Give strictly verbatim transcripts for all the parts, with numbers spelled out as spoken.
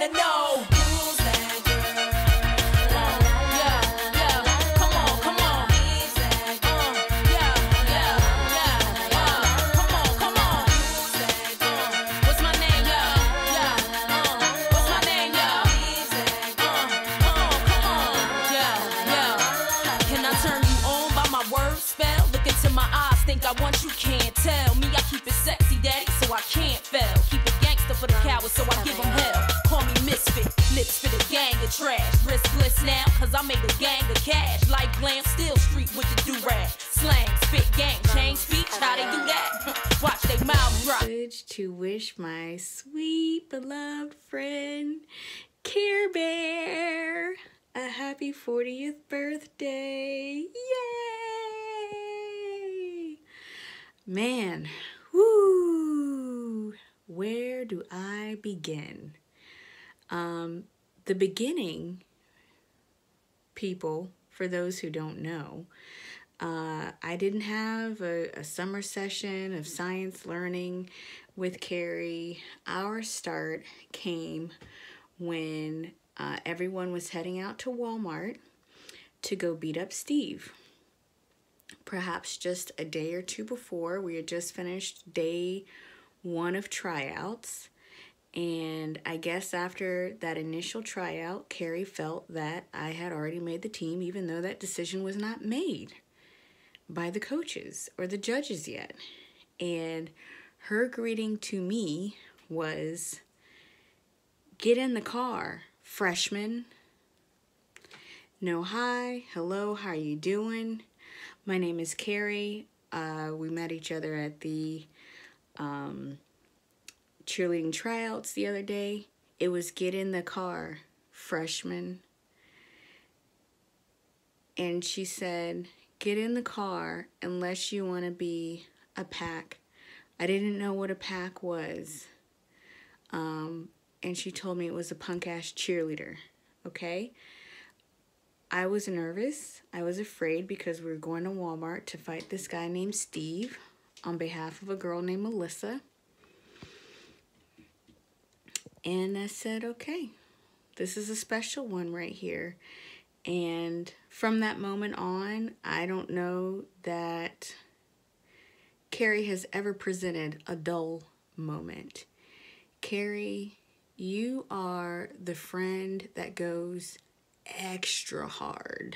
wanna know who's that girl? Yeah, yeah, come on, come on. Uh, yeah, yeah, yeah, uh, come on, come on. Uh, what's my name, y'all? Yeah, uh, what's my name, y'all? Uh, come on, come on. Yeah, yeah. Can I turn you on by my word spell? Look into my eyes, think I want you, can't tell. Me, I keep it sexy, daddy, so I can't fail. Keep it gangster for the cowards, so I give them hell. Call me misfit, lips for the gang of trash. Risk bliss now, cause I made a gang of cash. Like glam, still street with the do-rag. Slang, spit, gang, change speech, how they do that? Watch they mouths drop. To wish my sweet beloved friend Care Bear a happy fortieth birthday. Yay! Man, whoo! Where do I begin? Um, the beginning, people, for those who don't know, uh, I didn't have a, a summer session of science learning with Kari. Our start came when uh, everyone was heading out to Walmart to go beat up Steve. Perhaps just a day or two before, we had just finished day one of tryouts. And I guess after that initial tryout, Kari felt that I had already made the team, even though that decision was not made by the coaches or the judges yet. And her greeting to me was, "Get in the car, freshman." No hi, hello, how are you doing? My name is Kari. Uh, we met each other at the um, cheerleading tryouts the other day. It was "Get in the car, freshman." And she said, "Get in the car unless you want to be a pack." I didn't know what a pack was. Um, and she told me it was a punk-ass cheerleader, okay? I was nervous. I was afraid because we were going to Walmart to fight this guy named Steve on behalf of a girl named Melissa. And I said, okay, this is a special one right here. And from that moment on, I don't know that Kari has ever presented a dull moment. Kari, you are the friend that goes extra hard,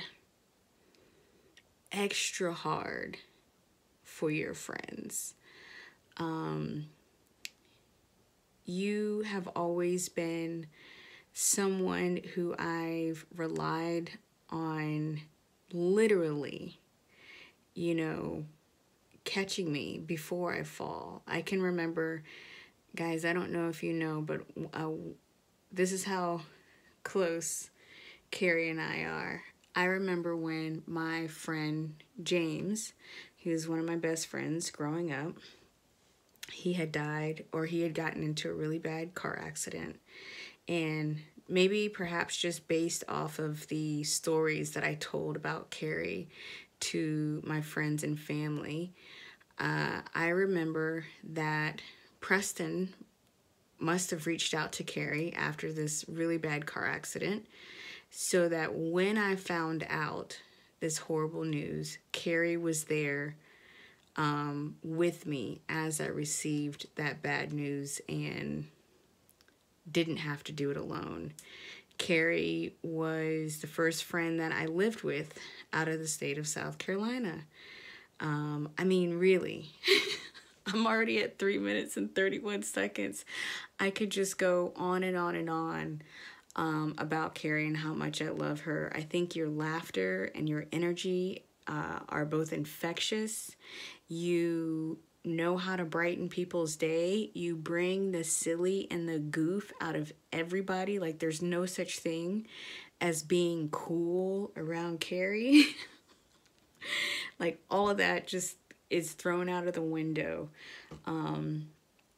extra hard for your friends. Um, you have always been someone who I've relied on, literally, you know, catching me before I fall. I can remember, guys, I don't know if you know, but uh, this is how close Kari and I are. I remember when my friend James, he was one of my best friends growing up, he had died, or he had gotten into a really bad car accident. And maybe perhaps just based off of the stories that I told about Kari to my friends and family, uh, I remember that Preston must have reached out to Kari after this really bad car accident, so that when I found out this horrible news, Kari was there um, with me as I received that bad news and didn't have to do it alone. Kari was the first friend that I lived with out of the state of South Carolina. Um, I mean, really, I'm already at three minutes and thirty-one seconds. I could just go on and on and on um, about Kari and how much I love her. I think your laughter and your energy uh, are both infectious. You know how to brighten people's day. You bring the silly and the goof out of everybody. Like, there's no such thing as being cool around Kari. Like, all of that just is thrown out of the window. Um,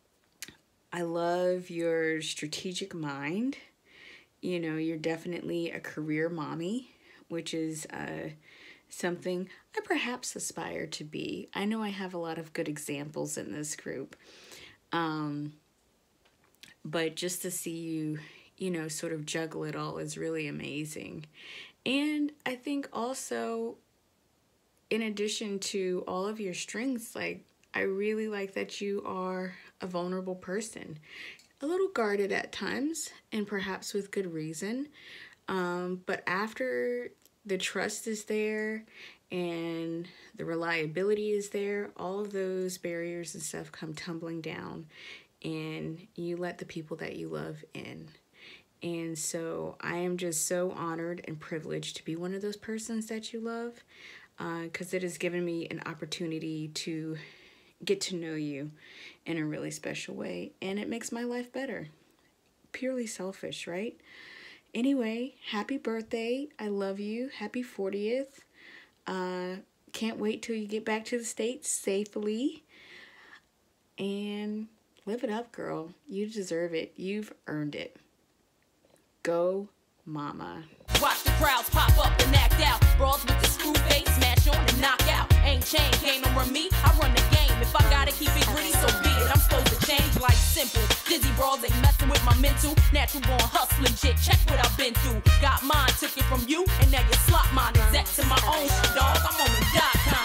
I love your strategic mind. You know, you're definitely a career mommy, which is uh, something I perhaps aspire to be. I know I have a lot of good examples in this group. Um, but just to see you you know, sort of juggle it all is really amazing. And I think also, in addition to all of your strengths, like, I really like that you are a vulnerable person, a little guarded at times, and perhaps with good reason. Um, but after the trust is there and the reliability is there, all of those barriers and stuff come tumbling down, and you let the people that you love in. And so I am just so honored and privileged to be one of those persons that you love, because uh, it has given me an opportunity to get to know you in a really special way, and it makes my life better. Purely selfish, right? Anyway, happy birthday. I love you. Happy fortieth. Uh, can't wait till you get back to the States safely. And live it up, girl. You deserve it. You've earned it. Go, mama. Watch the crowds pop up and act out. Brawls with the screw face, smash on and knock out. Ain't chain, game don't run me, I run the game. If I gotta keep it gritty, so be it. I'm supposed to change like simple. Dizzy brawls ain't messing with my mental. Natural born hustling shit, check what I've been through. Got mine, took it from you, and now you slot mine. Exec to my own shit, dog. I'm on the dot com.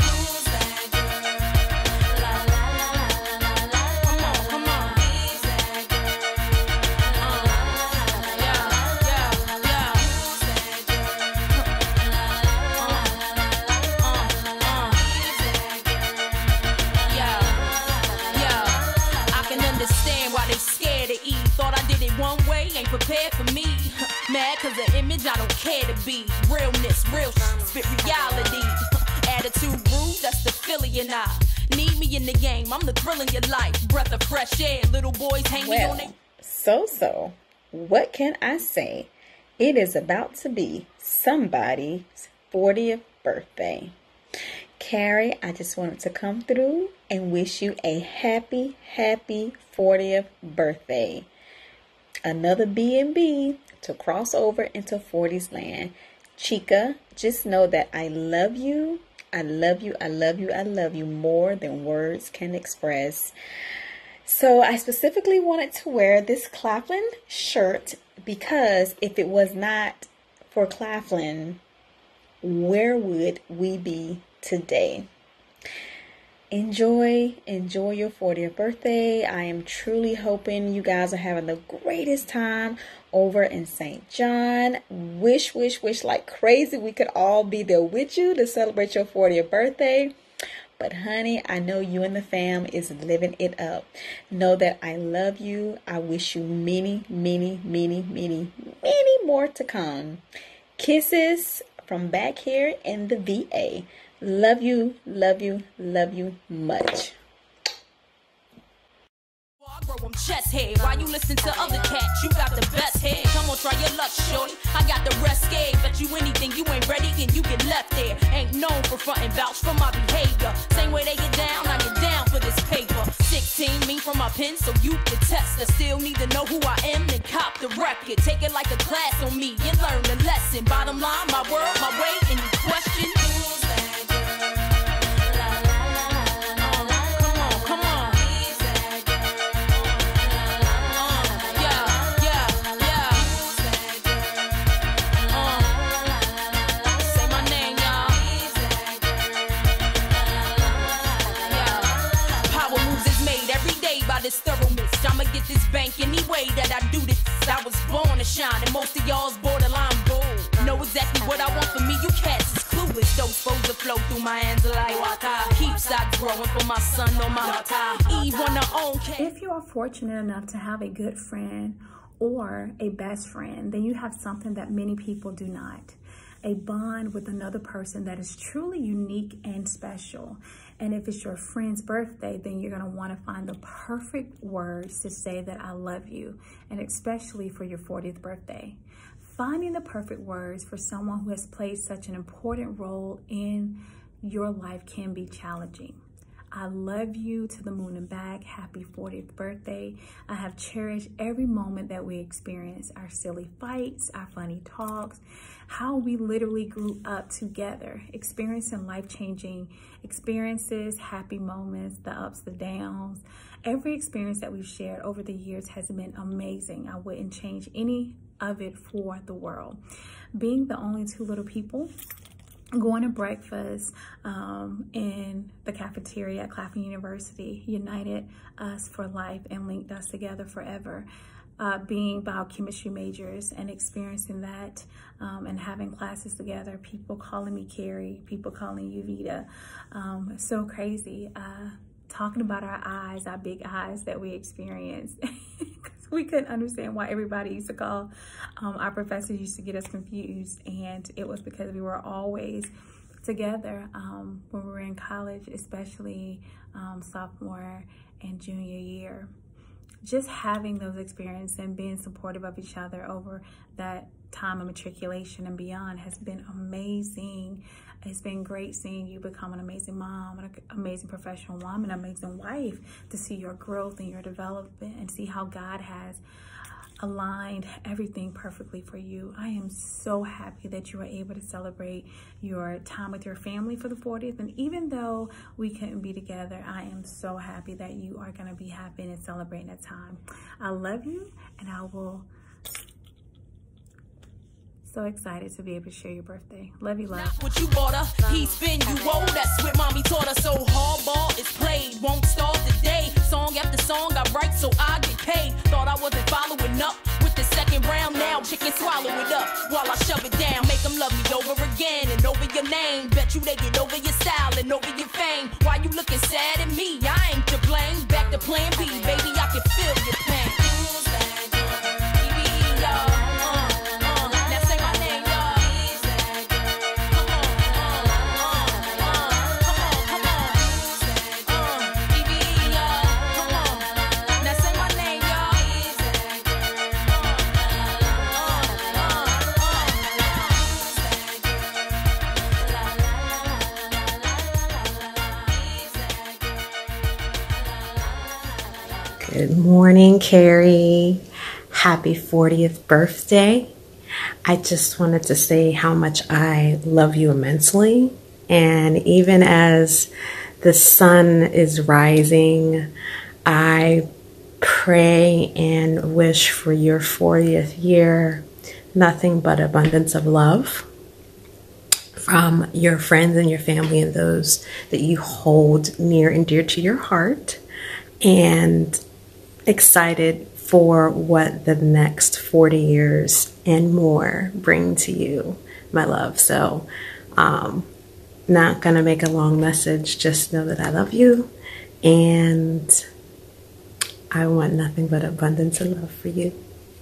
One way ain't prepared for me. Mad cause the image I don't care to be. Realness, real spit reality. Attitude rude, that's the Philly and I. Need me in the game, I'm the thrill in your life. Breath of fresh air, little boys hang me on it. So, so, what can I say? It is about to be somebody's fortieth birthday. Kari, I just wanted to come through and wish you a happy, happy fortieth birthday. Another B and B to cross over into forties land. Chica, just know that I love you. I love you. I love you. I love you more than words can express. So I specifically wanted to wear this Claflin shirt because if it was not for Claflin, where would we be today? Enjoy, enjoy your fortieth birthday. I am truly hoping you guys are having the greatest time over in Saint John. Wish, wish, wish like crazy we could all be there with you to celebrate your fortieth birthday. But honey, I know you and the fam is living it up. Know that I love you. I wish you many, many, many, many, many more to come. Kisses from back here in the V A. Love you, love you, love you much. I'm chest head. While you listen to other cats, you got the best head. Come on, try your luck, shorty. I got the rest scared. Bet you anything, you ain't ready and you get left there. Ain't known for front and vouch for my behavior. Same way they get down, I get down for this paper. sixteen, me from my pen, so you can test. I still need to know who I am, then cop the record. Take it like a class on me and learn the lesson. Bottom line, my world, my way, any question? This thoroughness, I'ma get this bank any way that I do this. I was born to shine, and most of y'all's borderline bold. Know exactly what I want for me, you cats is clueless. Those supposed to flow through my hands like water. Keeps I growing for my son on my water. Eve on her own. If you are fortunate enough to have a good friend or a best friend, then you have something that many people do not. A bond with another person that is truly unique and special. And if it's your friend's birthday, then you're going to want to find the perfect words to say that I love you, and especially for your fortieth birthday. Finding the perfect words for someone who has played such an important role in your life can be challenging. I love you to the moon and back. Happy fortieth birthday. I have cherished every moment that we experienced, our silly fights, our funny talks, how we literally grew up together, experiencing life-changing experiences, happy moments, the ups, the downs. Every experience that we've shared over the years has been amazing. I wouldn't change any of it for the world. Being the only two little people, going to breakfast um, in the cafeteria at Claflin University united us for life and linked us together forever. Uh, being biochemistry majors and experiencing that um, and having classes together, people calling me Kari, people calling you Vita. Um, so crazy. Uh, talking about our eyes, our big eyes that we experienced. We couldn't understand why everybody used to call, um, our professors used to get us confused, and it was because we were always together um, when we were in college, especially um, sophomore and junior year. Just having those experiences and being supportive of each other over that time of matriculation and beyond has been amazing. It's been great seeing you become an amazing mom, an amazing professional woman, an amazing wife, to see your growth and your development and see how God has aligned everything perfectly for you. I am so happy that you were able to celebrate your time with your family for the fortieth. And even though we couldn't be together, I am so happy that you are going to be happy and celebrating that time. I love you, and I will so excited to be able to share your birthday. Love you, love. What you bought her, he spin you old. That's what mommy taught her. So hardball is played, won't start today. Song after song I write so I get paid. Thought I wasn't following up with the second round. Now chicken swallow it up while I shove it down. Make them love me over again and over your name. Bet you they get over your style and over your fame. Why you looking sad at me? I ain't to blame. Back to plan B, baby, I can feel your pain. Good morning, Kari. Happy fortieth birthday. I just wanted to say how much I love you immensely. And even as the sun is rising, I pray and wish for your fortieth year nothing but abundance of love from your friends and your family and those that you hold near and dear to your heart. And excited for what the next forty years and more bring to you, my love. So, um, not going to make a long message. Just know that I love you and I want nothing but abundance of love for you.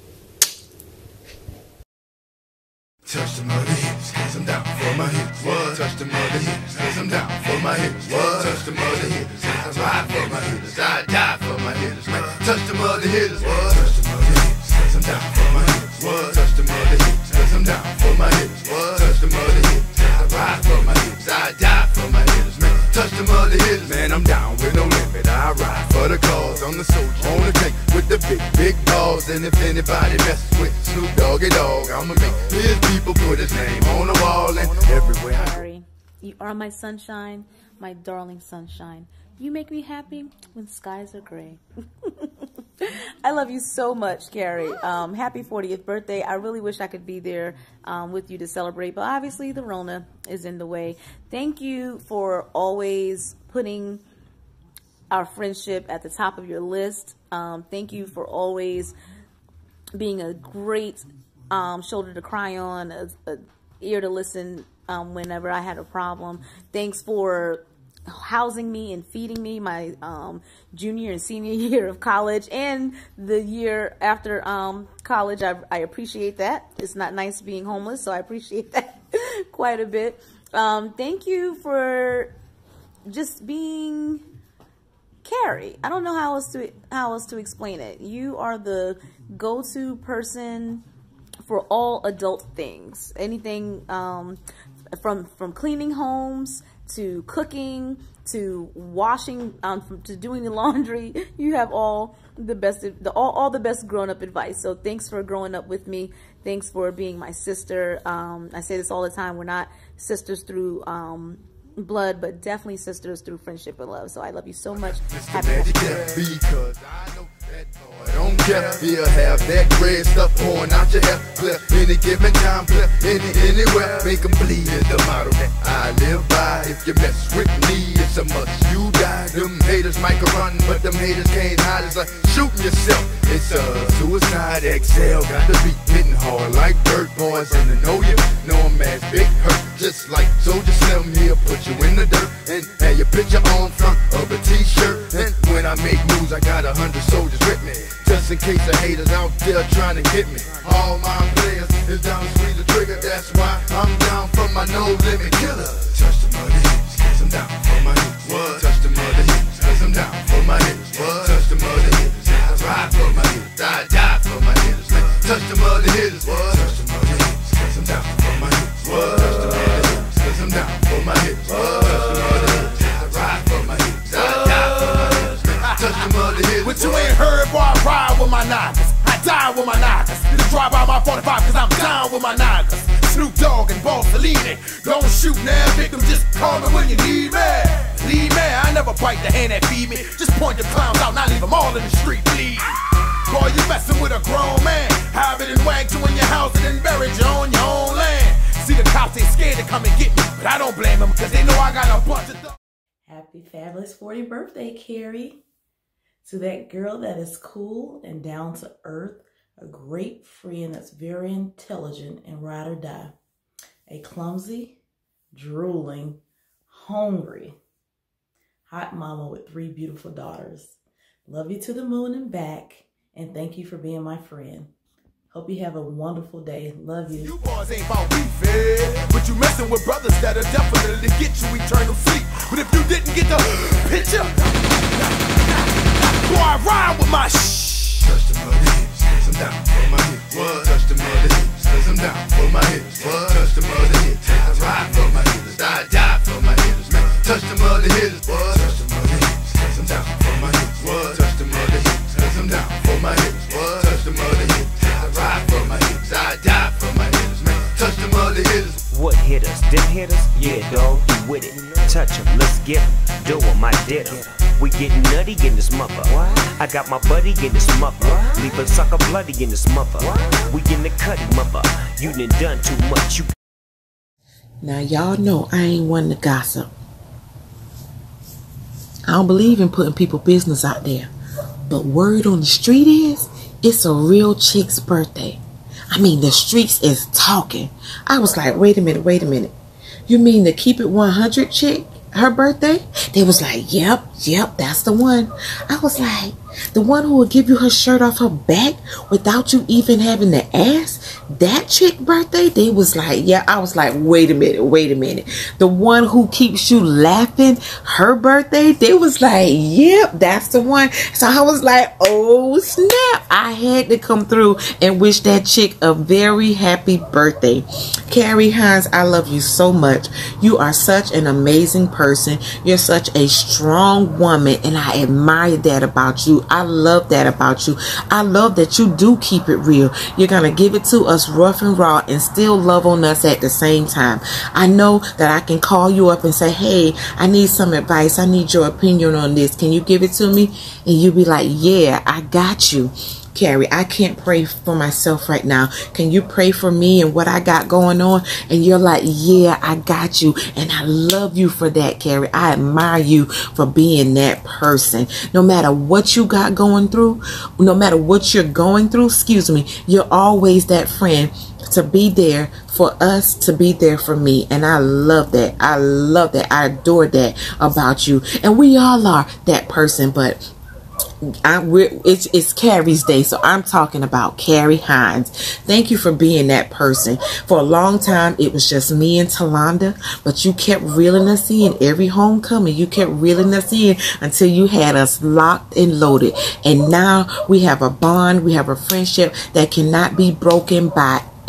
Touch the mother hips, hands them down for my hips. What? Touch the mother hips, hands them down for my hips. What? Touch the mother hips, I ride for my hips. I die for my hips, man. Touch the mother hips. What? Touch the mother hips, hands them down for my hips. What? Touch the mother hips, hands them down for my hips. What? Touch the mother hips, I ride for my hips. I die for my hips, man. Touch the mother hips, man. I'm down with no limit. I ride for the cause. I'm the soldier on the tank with the big, big balls. And if anybody messes with Snoop Doggy Dogg, I'ma make his people put his name on the wall and everywhere I go. Kari, you are my sunshine, my darling sunshine. You make me happy when skies are gray. I love you so much, Kari. Um, happy fortieth birthday. I really wish I could be there um, with you to celebrate, but obviously the Rona is in the way. Thank you for always putting our friendship at the top of your list. Um, thank you for always being a great um, shoulder to cry on, a, a ear to listen um, whenever I had a problem. Thanks for housing me and feeding me my um, junior and senior year of college and the year after um, college. I, I appreciate that. It's not nice being homeless, so I appreciate that quite a bit. Um, thank you for just being Kari. I don't know how else to how else to explain it. You are the go-to person for all adult things. Anything um, from from cleaning homes to cooking to washing, um, from, to doing the laundry. You have all the best, the, all, all the best grown-up advice. So thanks for growing up with me. Thanks for being my sister. Um, I say this all the time. We're not sisters through um, blood, but definitely sisters through friendship and love. So I love you so much. Happy birthday. Because I know that boy don't care. He'll have that red stuff pouring out your hair. Clear any given time, clear any anywhere. Make them bleed is the motto that I live by. If you mess with me, it's a must. You die. Them haters might run, but them haters can't hide. It's like shooting yourself. It's a suicide. Exhale, gotta be hitting hard like dirt boys. And to know you, know I'm as big hurt. Just like Soldier Slim, he'll put you in the dirt and have your picture on front of a t-shirt. And when I make moves, I got a hundred soldiers with me, just in case the haters out there trying to hit me. All my players is down to squeeze the trigger. That's why I'm down for my no limit killer. Touch the mother hips, cause I'm down for my hips. What? Touch the mother hips, cause I'm down for my hips. What? Touch the mother hips, I ride for my hips. I die for my hips. Touch the mother hips. What? Touch the mother hips, cause I'm down for my hips. What? Touch the mother hips, cause I'm down for my hips. What? Touch the mother hips, I ride for my hips. I die for my hips. Touch the mother hips. What you ain't heard, boy, I ride with my knockers. I die with my knockers. You drive by my forty-five cause I'm down with my knockers. Snoop Dogg and Bossellini. Don't shoot now, victim, just call me when you need me. Leave me, I never bite the hand that feed me. Just point your clowns out, not leave them all in the street bleed. Boy, you messing with a grown man. Have it and wagged you in your house and then buried you on your own land. See, the cops ain't scared to come and get me, but I don't blame them cause they know I got a bunch of th- Happy fabulous fortieth birthday, Kari. To that girl that is cool and down to earth, a great friend that's very intelligent and ride or die. A clumsy, drooling, hungry, hot mama with three beautiful daughters. Love you to the moon and back, and thank you for being my friend. Hope you have a wonderful day. Love you. You boys ain't about beef, eh? But you messing with brothers that'll definitely get you eternal sleep. But if you didn't get the picture, boy, I ride with my shh. Touch the mother hips, cause I'm down for my hips. What? Touch the mother hips, cause I'm down for my hips. What? Touch the mother hips, I ride for my hips. I die for my hips, man. Touch the mother hips. What? Touch the mother hips, cause I'm down for my hips. What? Touch the mother hips, cause I'm down for my hips. What? Touch the mother hips, I ride for my hips. I die for my hips, man. Touch the mother hips. What hit us? Them hit us? Yeah, dog, you with it. Touch 'em, let's get 'em. Do 'em, I did 'em. We getting nutty in this mother. I got my buddy in this mother. Leave a sucker bloody in this mother. We in the cutty mother. You done done too much. You. Now y'all know I ain't one to gossip. I don't believe in putting people's business out there. But word on the street is, it's a real chick's birthday. I mean, the streets is talking. I was like, wait a minute, wait a minute. You mean the Keep It one hundred chick? Her birthday? They was like, yep, yep, that's the one. I was like, the one who would give you her shirt off her back without you even having to ask? That chick birthday? They was like, yeah. I was like, wait a minute, wait a minute. The one who keeps you laughing, her birthday? They was like, yep, that's the one. So I was like, oh snap. I had to come through and wish that chick a very happy birthday. Kari Hines, I love you so much. You are such an amazing person. You're such a strong woman, and I admire that about you. I love that about you. I love that you do keep it real. You're going to give it to us rough and raw and still love on us at the same time. I know that I can call you up and say, hey, I need some advice. I need your opinion on this. Can you give it to me? And you be like, yeah, I got you. Kari, I can't pray for myself right now. Can you pray for me and what I got going on? And you're like, yeah, I got you. And I love you for that, Kari. I admire you for being that person. No matter what you got going through, no matter what you're going through, excuse me, you're always that friend to be there for us, to be there for me. And I love that. I love that. I adore that about you. And we all are that person, but I, we're, it's, it's Kari's day, so I'm talking about Kari Hines. Thank you for being that person. For a long time, it was just me and Talonda, but you kept reeling us in every homecoming. You kept reeling us in until you had us locked and loaded. And now we have a bond, we have a friendship that cannot be broken by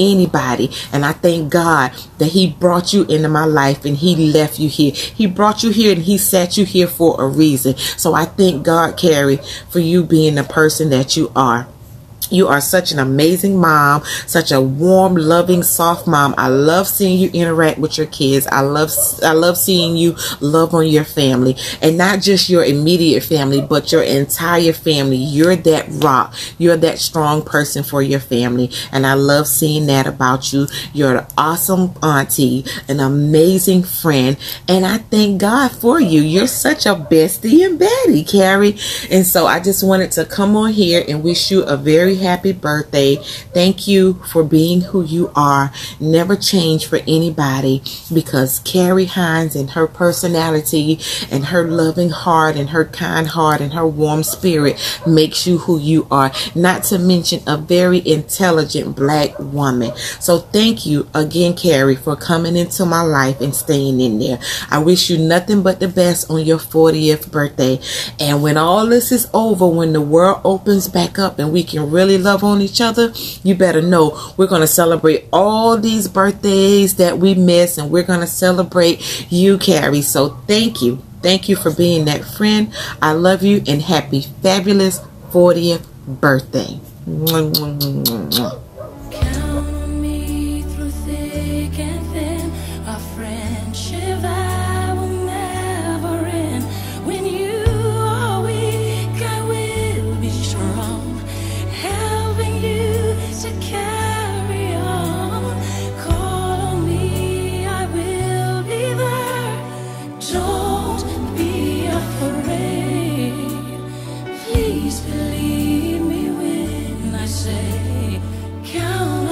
anybody. And I thank God that he brought you into my life and he left you here. He brought you here and he set you here for a reason. So I thank God, Kari, for you being the person that you are. You are such an amazing mom, such a warm, loving, soft mom. I love seeing you interact with your kids. I love I love seeing you love on your family, and not just your immediate family, but your entire family. You're that rock. You're that strong person for your family, and I love seeing that about you. You're an awesome auntie, an amazing friend, and I thank God for you. You're such a bestie and baddie, Kari. And so I just wanted to come on here and wish you a very happy birthday. Thank you for being who you are. Never change for anybody, because Kari Hines and her personality and her loving heart and her kind heart and her warm spirit makes you who you are. Not to mention a very intelligent black woman. So thank you again, Kari, for coming into my life and staying in there. I wish you nothing but the best on your fortieth birthday. And when all this is over, when the world opens back up and we can really love on each other, you better know we're going to celebrate all these birthdays that we miss, and we're going to celebrate you, Kari. So thank you. Thank you for being that friend. I love you, and happy fabulous fortieth birthday. Mwah, mwah, mwah, mwah. Count on me through thick and thin, a friendship I will never end. When you are weak, I will be strong, helping you to carry on. Call on me, I will be there. Don't be afraid. Please believe me when I say, count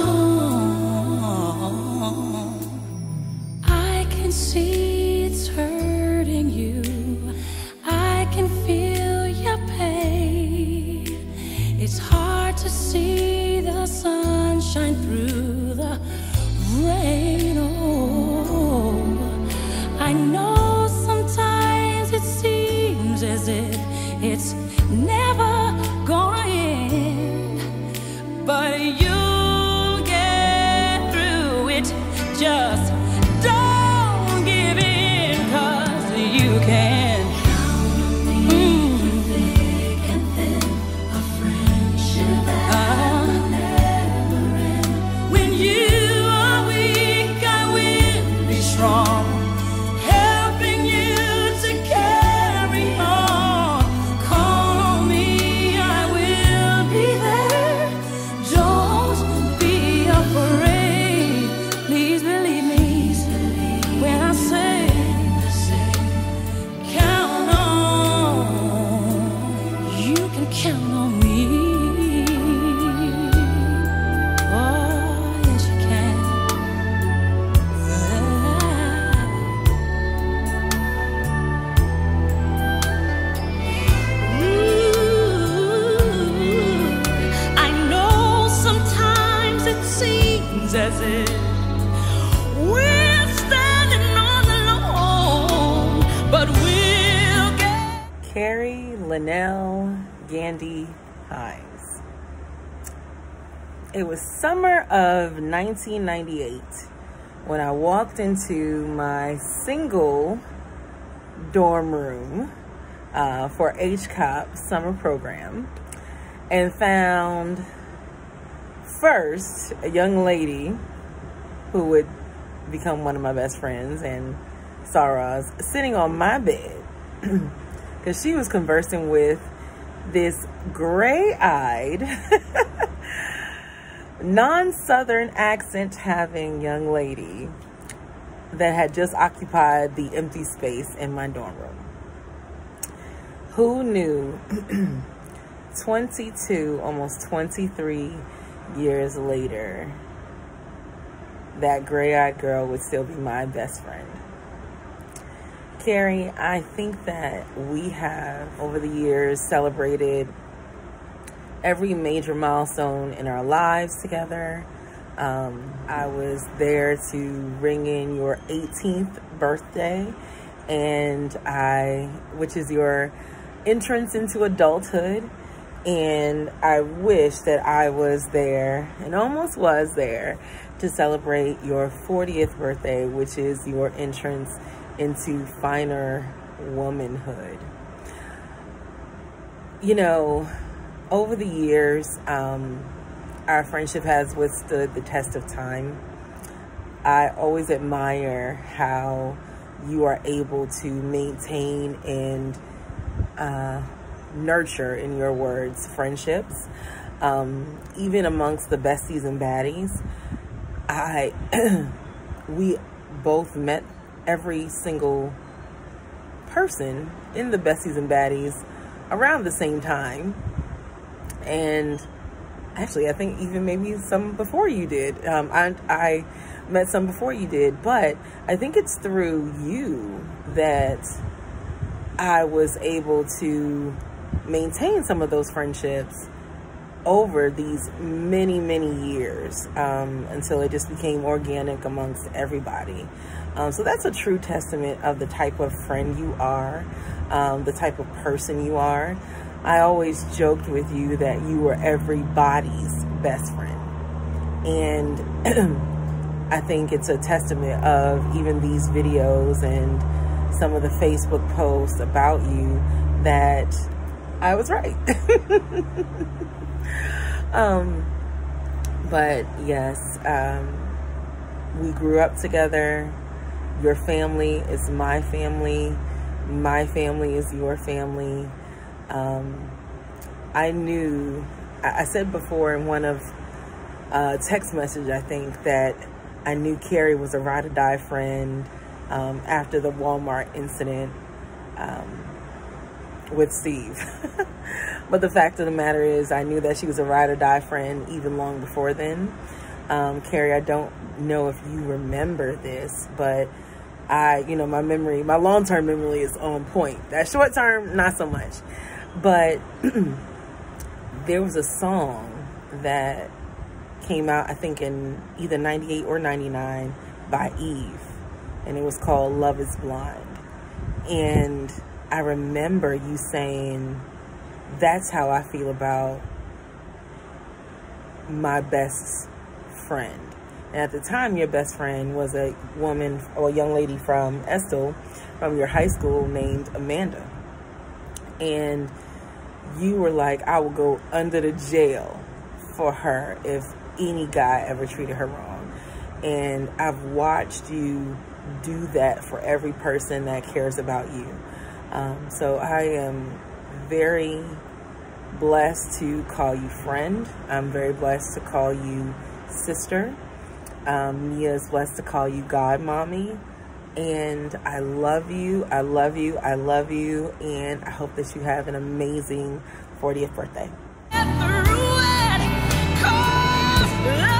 on. I can see it's hurting you. I can feel your pain. It's hard to see the sunshine through the rain. Oh, I know sometimes it seems as if it's never gonna end, but you'll get through it. Just don't give in, 'cause you can. When you are weak, I will be strong, helping you to carry on. Call on me, I will be there. Don't be afraid. Please believe me when I say, count on. You can count on me. Oh, yes you can. Ooh, I know sometimes it seems as if we're standing all alone, but we'll get. Kari Linnell Gandy Hines. It was summer of nineteen ninety-eight when I walked into my single dorm room uh, for H C O P summer program, and found first a young lady who would become one of my best friends, and Sarah's, sitting on my bed because she was conversing with this gray-eyed non-Southern accent having young lady that had just occupied the empty space in my dorm room. Who knew twenty-two, almost twenty-three years later, that gray-eyed girl would still be my best friend? Kari, I think that we have, over the years, celebrated every major milestone in our lives together. Um, I was there to ring in your eighteenth birthday, and I, which is your entrance into adulthood. And I wish that I was there, and almost was there, to celebrate your fortieth birthday, which is your entrance into finer womanhood. You know, over the years, um, our friendship has withstood the test of time. I always admire how you are able to maintain and uh, nurture, in your words, friendships. Um, even amongst the besties and baddies, I we both met every single person in the besties and baddies around the same time. And actually, I think even maybe some before you did. Um, I, I met some before you did, but I think it's through you that I was able to maintain some of those friendships over these many, many years, um, until it just became organic amongst everybody. Um, so that's a true testament of the type of friend you are, um, the type of person you are. I always joked with you that you were everybody's best friend. And I think it's a testament of even these videos and some of the Facebook posts about you that I was right. um, but yes, um, we grew up together. Your family is my family. My family is your family. Um, I knew, I, I said before in one of uh, text message, I think, that I knew Kari was a ride or die friend um, after the Walmart incident um, with Steve. But the fact of the matter is, I knew that she was a ride or die friend even long before then. Um, Kari, I don't know if you remember this, but I, you know, my memory, my long-term memory is on point. That short-term, not so much. But there was a song that came out, I think in either ninety-eight or ninety-nine, by Eve. And it was called Love is Blind. And I remember you saying, that's how I feel about my best friend. And at the time, your best friend was a woman or a young lady from Estill, from your high school, named Amanda. And you were like, I will go under the jail for her if any guy ever treated her wrong. And I've watched you do that for every person that cares about you. Um, so I am very blessed to call you friend. I'm very blessed to call you sister. Um, Nia is blessed to call you godmommy. And I love you, I love you, I love you, and I hope that you have an amazing fortieth birthday. Through it, 'cause